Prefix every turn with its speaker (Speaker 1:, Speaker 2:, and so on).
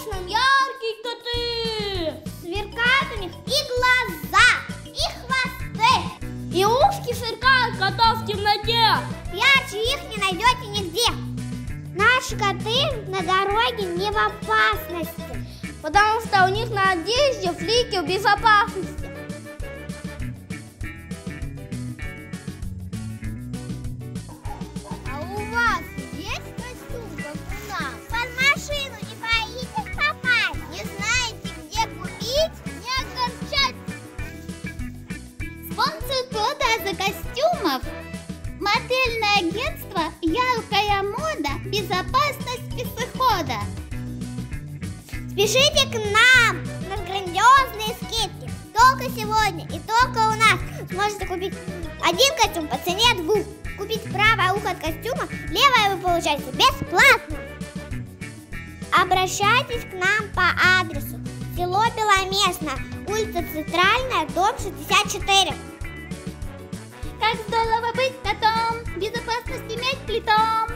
Speaker 1: точно, яркие коты. Сверкают у них и глаза, и хвосты. И ушки сверкают котов в темноте. Ярче их не найдете нигде. Наши коты на дороге не в опасности, потому что у них на одежде фликер безопасности. А у вас есть костюм, как у нас? Под машину не боитесь попасть? Не знаете, где купить? Не огорчайтесь. Спонсор продажи костюмов — модельное агентство «Яркая мода. Безопасность пешехода». Спешите к нам на грандиозные скидки. Только сегодня и только у нас сможете купить один костюм по цене двух. Купить правое ухо от костюма, левое вы получаете бесплатно. Обращайтесь к нам по адресу: село Беломестно, улица Центральная, дом 64. Как здорово быть котом, безопасность иметь плетом.